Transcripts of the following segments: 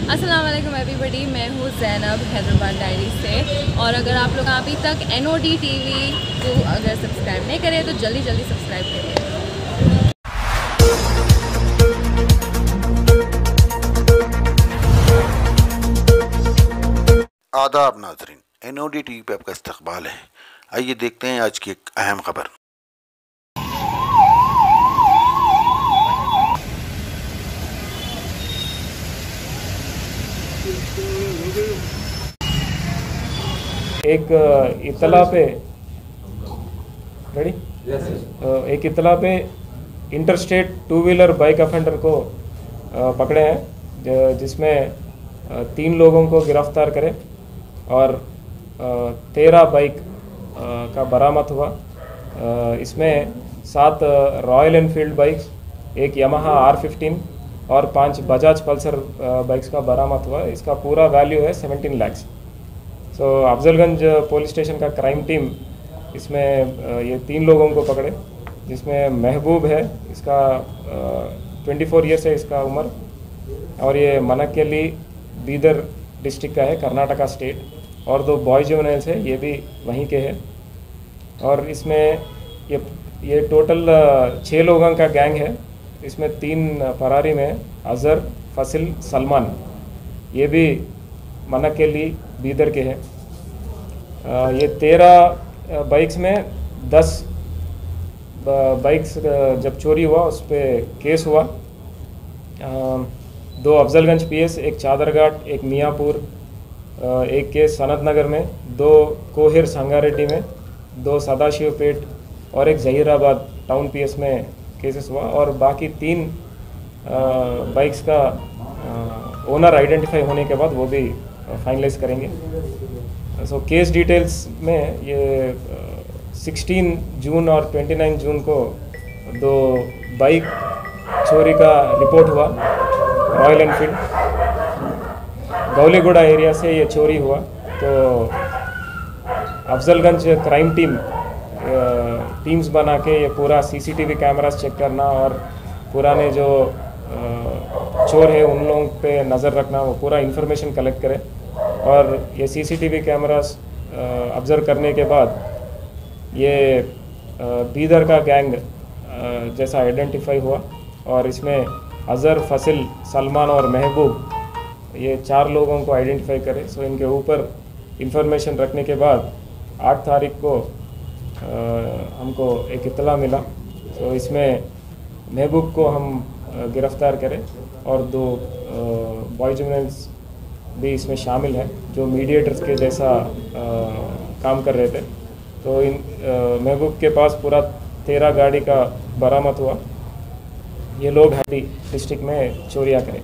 अस्सलाम वालेकुम एवरीबॉडी, मैं हूँ ज़ैनब हैदराबाद डायरी से। और अगर आप लोग अभी तक NOD TV को अगर सब्सक्राइब नहीं करें तो जल्दी जल्दी सब्सक्राइब करें। आदाब नाजरीन, NOD TV पे आपका इस्तकबाल है। आइए देखते हैं आज की एक अहम खबर। एक इत्तला पे रेडी एक इत्तला पे interstate two wheeler bike offender को पकड़े हैं, जिसमें 3 लोगों को गिरफ्तार करें और 13 बाइक का बरामद हुआ। इसमें 7 रॉयल एनफील्ड बाइक्स, एक यामाहा R15 और 5 बजाज पल्सर बाइक्स का बरामद हुआ। इसका पूरा वैल्यू है 17 lakh. So Afzalgunj police station का क्राइम टीम इसमें ये 3 लोगों को पकड़े, जिसमें महबूब है, इसका 24 ईयर्स है इसका उम्र, और ये मनक्केली बीदर डिस्ट्रिक्ट का है, कर्नाटका स्टेट। और 2 बॉय जुवेनाइल्स है, ये भी वहीं के हैं। और इसमें ये टोटल 6 लोगों का गैंग है। इसमें 3 फरारी में अज़हर, फसिल, सलमान, ये भी मनक्केली बीदर के हैं। ये 13 बाइक्स में 10 बाइक्स जब चोरी हुआ उस पर केस हुआ। 2 अफजलगंज PS, एक चादरघाट, एक मियाँपुर, एक केस सनत नगर में, 2 कोहिर संगारेड्डी में, 2 सदाशिवपेट और एक जहीराबाद टाउन PS में केसेस हुआ। और बाकी 3 बाइक्स का ओनर आइडेंटिफाई होने के बाद वो भी फाइनलाइज करेंगे। सो केस डिटेल्स में ये 16 जून और 29 जून को 2 बाइक चोरी का रिपोर्ट हुआ रॉयल एनफील्ड गौलीगुड़ा एरिया से। ये चोरी हुआ तो अफजलगंज क्राइम टीम्स बना के ये पूरा CCTV कैमरास चेक करना और पुराने जो चोर है उन लोगों पे नज़र रखना, वो पूरा इन्फॉर्मेशन कलेक्ट करें। और ये CCTV कैमरास ऑब्ज़र्व करने के बाद ये बीदर का गैंग जैसा आइडेंटिफाई हुआ। और इसमें अज़हर, फसिल, सलमान और महबूब, ये 4 लोगों को आइडेंटिफाई करें। सो इनके ऊपर इंफॉर्मेशन रखने के बाद 8 तारीख को हमको एक इत्तला मिला। तो इसमें महबूब को हम गिरफ़्तार करें और 2 बॉय जुवेनाइल्स भी इसमें शामिल है जो मीडिएटर्स के जैसा काम कर रहे थे। तो इन महबूब के पास पूरा 13 गाड़ी का बरामद हुआ। ये लोग हाटी डिस्ट्रिक्ट में चोरियाँ करें।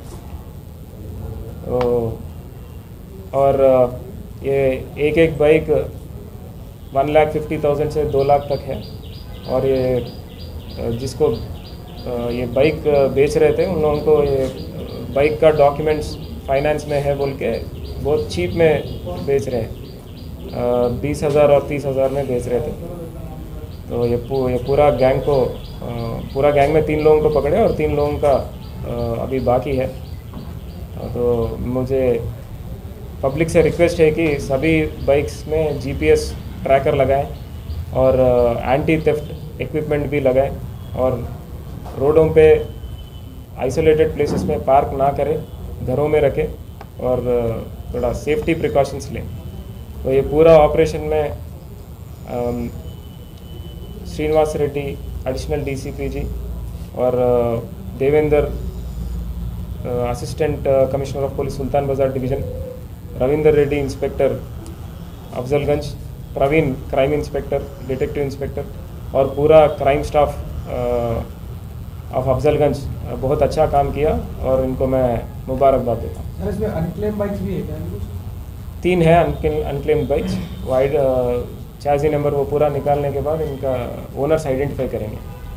और ये एक बाइक 1,50,000 से 2 लाख तक है। और ये जिसको ये बाइक बेच रहे थे उन लोगों को ये बाइक का डॉक्यूमेंट्स फाइनेंस में है बोल के बहुत चीप में बेच रहे हैं, 20,000 और 30,000 में बेच रहे थे। तो ये पूरा गैंग में 3 लोगों को पकड़े और 3 लोगों का अभी बाकी है। तो मुझे पब्लिक से रिक्वेस्ट है कि सभी बाइक्स में GPS ट्रैकर लगाएं और एंटी थेफ्ट इक्विपमेंट भी लगाएं और रोडों पे आइसोलेटेड प्लेसेस में पार्क ना करें, घरों में रखें और थोड़ा सेफ्टी प्रिकॉशंस लें। तो ये पूरा ऑपरेशन में श्रीनिवास रेड्डी एडिशनल DCP जी और Devendra assistant commissioner of police Sultan Bazar division, Ravinder Reddy inspector Afzalgunj, Praveen crime inspector, detective inspector और पूरा क्राइम स्टाफ ऑफ अफजलगंज बहुत अच्छा काम किया और इनको मैं मुबारकबाद देता हूँ। इसमें अनक्लेम बाइक्स भी है क्या? 3 है अनक्लेम्ड बाइक्स। वाइड चार्जी नंबर वो पूरा निकालने के बाद इनका ओनर्स आइडेंटिफाई करेंगे।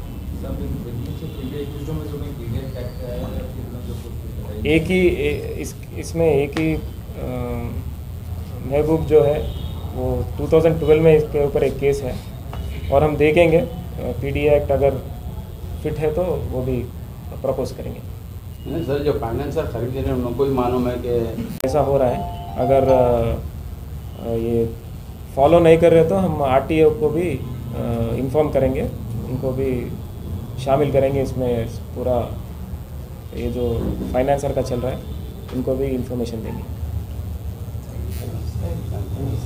एक ही इसमें एक ही महबूब जो है वो 2012 में इसके ऊपर एक केस है और हम देखेंगे PD एक्ट अगर फिट है तो वो भी प्रपोज करेंगे। नहीं सर, जो फाइनेंसर खरीद रहे हैं उनको भी मालूम है कि ऐसा हो रहा है। अगर ये फॉलो नहीं कर रहे तो हम आरटीओ को भी इन्फॉर्म करेंगे, उनको भी शामिल करेंगे इसमें। पूरा ये जो फाइनेंसर का चल रहा है उनको भी इंफॉर्मेशन देंगे।